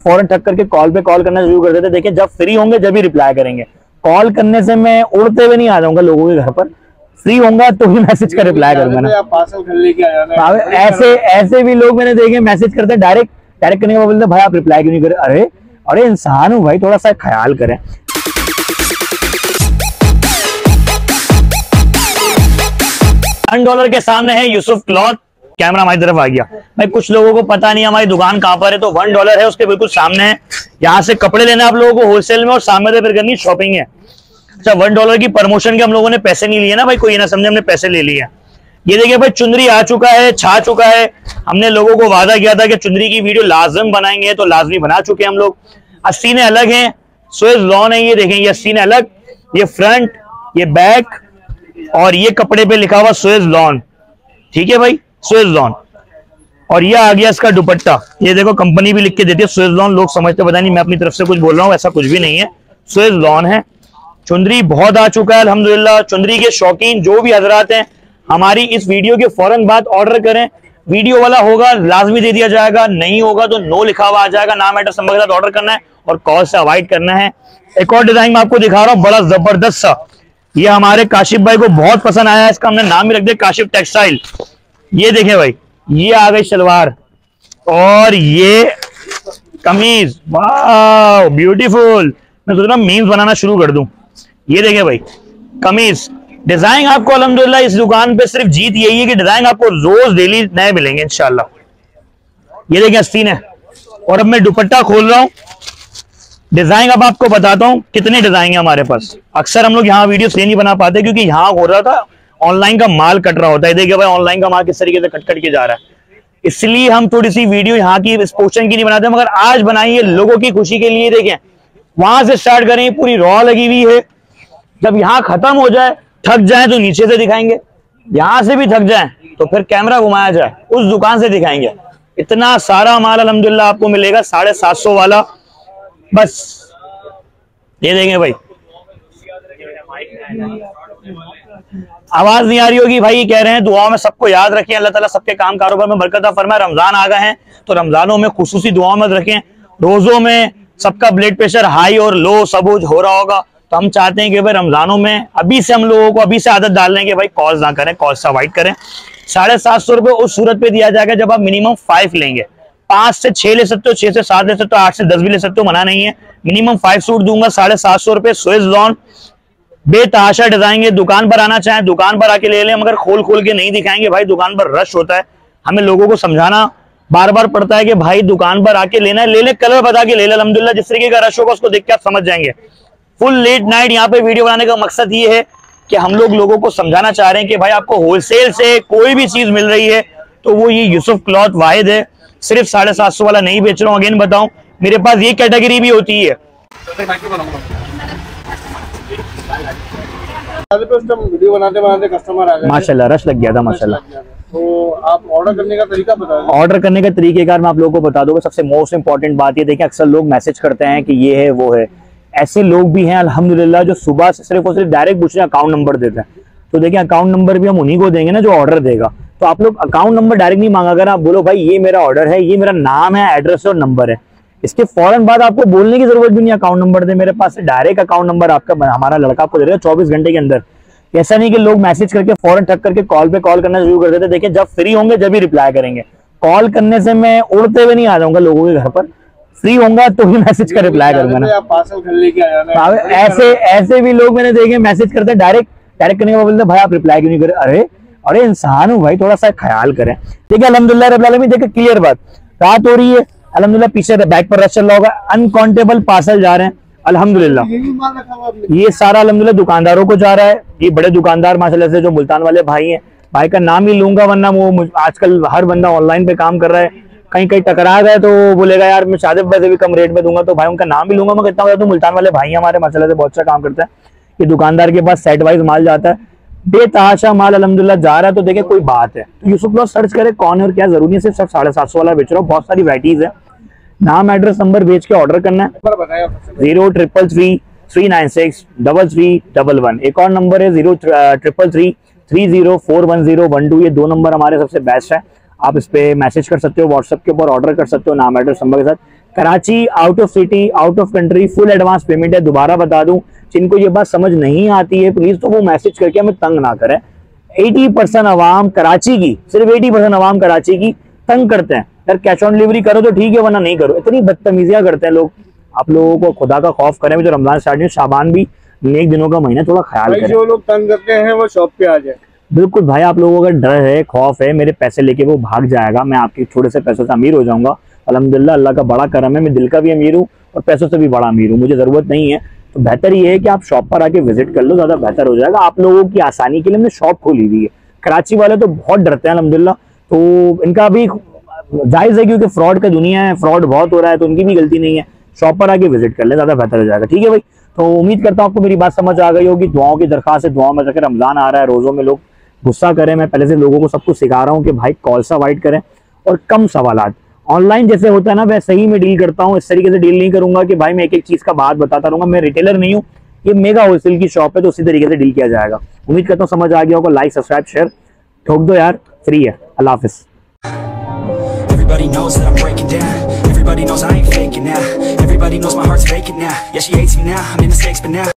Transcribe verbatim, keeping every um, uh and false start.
फौरन ठक करके कॉल पे कॉल करना शुरू कर देते। देखिए जब फ्री होंगे जब ही रिप्लाई करेंगे। कॉल करने से मैं उड़ते हुए नहीं आ जाऊंगा लोगों के घर पर, फ्री होऊंगा तो ही मैसेज का रिप्लाई करूंगा ना। पार्सल घर लेके आ जाना। ऐसे ऐसे भी लोग मैंने देखे मैसेज करते हैं डायरेक्ट डायरेक्ट करने के बाद बोलते भाई आप रिप्लाई क्यों नहीं करे। अरे अरे इंसान हूँ भाई, थोड़ा सा ख्याल करें। वन डॉलर के सामने है यूसुफ क्लॉथ। कैमरा हमारी तरफ आ गया भाई। कुछ लोगों को पता नहीं हमारी दुकान कहां पर है, तो वन डॉलर है उसके बिल्कुल सामने है। यहाँ से कपड़े लेने आप लोगों को होलसेल में और सामने से फिर करनी शॉपिंग है। अच्छा वन डॉलर की प्रमोशन के हम लोगों ने पैसे नहीं लिए ना भाई, कोई ये ना समझे हमने पैसे ले लिए। ये देखिए भाई चुंदरी आ चुका है, छा चुका है। हमने लोगों को वादा किया था कि चुंदरी की वीडियो लाजम बनाएंगे, तो लाजमी बना चुके हैं हम लोग। अस्सीने अलग हैं, स्वेज लॉन है। ये देखें ये अस्सीने अलग, ये फ्रंट, ये बैक और ये कपड़े पे लिखा हुआ स्वेज लॉन। ठीक है भाई स्वेज लॉन। और ये आ गया इसका दुपट्टा। ये देखो कंपनी भी लिख के देती है स्वेज लॉन। लोग समझते पता नहीं मैं अपनी तरफ से कुछ बोल रहा हूँ, ऐसा कुछ भी नहीं है, स्वेज लॉन है। चुंदरी बहुत आ चुका है अल्हम्दुलिल्लाह। चुंदरी के शौकीन जो भी हजरात हैं हमारी इस वीडियो के फौरन बाद ऑर्डर करें। वीडियो वाला होगा लाजमी दे दिया जाएगा, नहीं होगा तो नो लिखा हुआ आ जाएगा। नाम एड्रेस नंबर के साथ ऑर्डर करना है और कॉल से अवॉइड करना है। एक और डिजाइन मैं आपको दिखा रहा हूँ, बड़ा जबरदस्त सा। ये हमारे काशिफ भाई को बहुत पसंद आया, इसका हमने नाम भी रख दिया काशिफ टेक्सटाइल। ये देखें भाई, ये आ गई सलवार और ये कमीज, वाह ब्यूटीफुल। मैं सोच रहा हूँ मीम्स बनाना शुरू कर दूं। ये देखें भाई कमीज डिजाइन आपको अल्हम्दुलिल्लाह इस दुकान पे सिर्फ जीत यही है कि डिजाइन आपको रोज डेली नए मिलेंगे इंशाल्लाह। ये देखिए अस्तीन है। और अब मैं दुपट्टा खोल रहा हूं, डिजाइन अब आपको बताता हूं कितने डिजाइन है हमारे पास। अक्सर हम लोग यहाँ वीडियो इसलिए नहीं बना पाते क्योंकि यहाँ हो रहा था ऑनलाइन का माल कट रहा होता है। देखिए भाई ऑनलाइन का माल किस तरीके से कट कट के जा रहा है, इसलिए हम थोड़ी सी वीडियो यहाँ की इस पोर्शन की नहीं बनाते, मगर आज बनाइए लोगों की खुशी के लिए। देखें वहां से स्टार्ट करें, पूरी रॉ लगी हुई है। जब यहाँ खत्म हो जाए, थक जाए तो नीचे से दिखाएंगे, यहां से भी थक जाए तो फिर कैमरा घुमाया जाए उस दुकान से दिखाएंगे। इतना सारा माल अल्हम्दुलिल्लाह आपको मिलेगा साढ़े सात सौ वाला। बस ये देंगे भाई, आवाज नहीं आ रही होगी भाई, कह रहे हैं दुआओं में सबको याद रखें, अल्लाह ताला सबके काम कारोबार में बरकत फरमाए। रमजान आ गए हैं तो रमजानों में खुसूसी दुआओं में रखें। रोजों में सबका ब्लड प्रेशर हाई और लो सब हो रहा होगा, तो हम चाहते हैं कि भाई रमजानों में अभी से हम लोगों को अभी से आदत डाल लें कि भाई कॉल्स ना करें, कॉल्स से अवॉइड करें। साढ़े सात सौ रुपए उस सूरत पे दिया जाएगा जब आप मिनिमम फाइव लेंगे। पांच से छह ले सकते हो, छह से सात ले सकते हो, आठ से दस भी ले सकते हो, मना नहीं है। मिनिमम फाइव सूट दूंगा साढ़े सात सौ रुपए। स्वेज लॉन बेतहाशा डिजाइन है। दुकान पर आना चाहें दुकान पर आके ले लें, मगर खोल खोल के नहीं दिखाएंगे भाई, दुकान पर रश होता है। हमें लोगों को समझाना बार बार पड़ता है कि भाई दुकान पर आके लेना है, ले ले, कलर बता के ले ले। अल्हम्दुलिल्लाह जिस तरीके का रश होगा उसको देख के आप समझ जाएंगे। फुल लेट नाइट यहाँ पे वीडियो बनाने का मकसद ये है कि हम लोग लोगों को समझाना चाह रहे हैं कि भाई आपको होलसेल से कोई भी चीज मिल रही है तो वो ये यूसुफ क्लॉथ वाहिद है। सिर्फ साढ़े सात सौ वाला नहीं बेच रहा हूँ। अगेन बताऊं मेरे पास ये कैटेगरी भी होती है। वीडियो बनाते बनाते कस्टमर आ गए, माशाल्लाह रश लग गया था माशाल्लाह। तो आप ऑर्डर करने का तरीका बता दें। ऑर्डर करने का तरीकेकार मैं आप लोगों को बता दूंगा। सबसे मोस्ट इंपॉर्टेंट बात ये देखिए, अक्सर लोग मैसेज करते हैं कि ये है वो है। ऐसे लोग भी हैं अल्हम्दुलिल्लाह जो सुबह से सिर्फ और सिर्फ डायरेक्ट पूछते हैं, अकाउंट नंबर देते हैं। तो देखिए अकाउंट नंबर भी हम उन्हीं को देंगे ना जो ऑर्डर देगा। तो आप लोग अकाउंट नंबर डायरेक्ट नहीं मांगा कर, आप बोलो भाई ये मेरा ऑर्डर है, ये मेरा नाम है, एड्रेस और नंबर है। इसके फौरन बाद आपको बोलने की जरूरत भी नहीं अकाउंट नंबर दे मेरे पास, डायरेक्ट अकाउंट नंबर आपका हमारा लड़का आपको दे देगा चौबीस घंटे के अंदर। ऐसा नहीं कि लोग मैसेज करके फौरन ठक करके कॉल पे कॉल करना शुरू कर देते। देखिए जब फ्री होंगे जब ही रिप्लाई करेंगे। कॉल करने से मैं उड़ते हुए नहीं आ जाऊंगा लोगों के घर पर, फ्री होऊंगा तो ही मैसेज का रिप्लाई करूंगा ना। पार्सल घर लेके आ जाना। ऐसे ऐसे भी लोग मैंने देखे मैसेज करते हैं डायरेक्ट डायरेक्ट करने के बाद बोलते भाई आप रिप्लाई क्यों नहीं करे। अरे अरे इंसान हूँ भाई, थोड़ा सा ख्याल करें। देखिए अल्हम्दुलिल्लाह रब्बिल आलमीन, देखिए क्लियर बात, रात हो रही है अल्हम्दुलिल्लाह, पीछे बैक पर रश चल रहा होगा, अनकाउंटेबल पार्सल जा रहे हैं अल्हम्दुलिल्लाह। ये सारा अल्हम्दुलिल्लाह दुकानदारों को जा रहा है। ये बड़े दुकानदार माशाल्लाह से जो मुल्तान वाले भाई हैं, भाई का नाम ही लूंगा वरना वो आजकल हर बंदा ऑनलाइन पे काम कर रहा है, कहीं कहीं टकरा गए तो बोलेगा यार मैं शादी पैसे भी कम रेट में दूंगा, तो भाई उनका नाम ही लूंगा। मैं कहता हूँ तो मुल्तान वाले भाई हमारे माशाल्लाह से बहुत अच्छा काम करता है। ये दुकानदार के पास सेट वाइज माल जाता है, बेतहाशा माल अल्हम्दुलिल्लाह जा रहा है। तो देखिए कोई बात है तो यूसुफ क्लॉथ सर्च करे कौन है और क्या, जरूरी है सिर्फ साढ़े सात सौ वाला बेच रहा हूँ। बहुत सारी वैराइटीज है। नाम एड्रेस नंबर बेच के ऑर्डर करना है। Zero triple three three nine six double three double one. एक और नंबर है zero triple three three zero four one zero one two. ये दो नंबर हमारे सबसे बेस्ट है। आप इस पे मैसेज कर सकते हो, व्हाट्सएप के ऊपर ऑर्डर कर सकते हो नाम एड्रेस नंबर के साथ। Karachi out of city, out of country, full advance payment है। दोबारा बता दूं, जिनको ये बात समझ नहीं आती है प्लीज तो वो मैसेज करके हमें तंग ना करें। अस्सी परसेंट अवाम कराची की, सिर्फ अस्सी परसेंट अवाम कराची की तंग करते हैं यार, कैश ऑन डिलीवरी करो तो ठीक है वरना नहीं करो। इतनी बदतमीजियां करते हैं लोग। आप लोगों को खुदा का खौफ करें, जो रमजान स्टार्ट है, शाबान भी नेक दिनों का महीना, थोड़ा ख्याल करें। जो लोग तंग करते हैं वो शॉप पे आ जाए। बिल्कुल भाई, आप लोगों का डर है, खौफ है मेरे पैसे लेके वो भाग जाएगा, मैं आपके थोड़े से पैसों से अमीर हो जाऊंगा। अल्हम्दुलिल्लाह अल्लाह का बड़ा करम है, मैं दिल का भी अमीर हूँ और पैसों से भी बड़ा अमीर हूँ, मुझे जरूरत नहीं है। तो बेहतर ये है कि आप शॉप पर आके विजिट कर लो, ज्यादा बेहतर हो जाएगा। आप लोगों की आसानी के लिए हमने शॉप खोली हुई है। कराची वाले तो बहुत डरते हैं अल्हम्दुलिल्लाह, तो इनका भी जायज है क्योंकि फ्रॉड का दुनिया है, फ्रॉड बहुत हो रहा है, तो उनकी भी गलती नहीं है। शॉप पर आके विजिट कर ले, ज्यादा बेहतर हो जाएगा। ठीक है भाई, तो उम्मीद करता हूँ आपको मेरी बात समझ आ गई होगी। दुआओं की दरखास्त है, दुआओं में रखें। रमजान आ रहा है, रोजों में लोग गुस्सा करें, मैं पहले से लोगों को सब कुछ सिखा रहा हूँ कि भाई कॉल से अवॉइड करें और कम सवालात। ऑनलाइन जैसे होता है ना वैसे ही मैं डील करता हूँ, इस तरीके से डील नहीं करूंगा कि भाई मैं एक एक चीज का बात बताता रहूंगा। मैं रिटेलर नहीं हूँ, ये मेगा होलसेल की शॉप है, तो उसी तरीके से डील किया जाएगा। उम्मीद करता हूँ समझ आ गया होगा। लाइक सब्सक्राइब शेयर ठोक दो यार, फ्री है। अल्लाह हाफिज। Everybody knows that I'm breaking down. Everybody knows I ain't faking now. Everybody knows my heart's faking now. Yeah, she hates me now, I made mistakes but now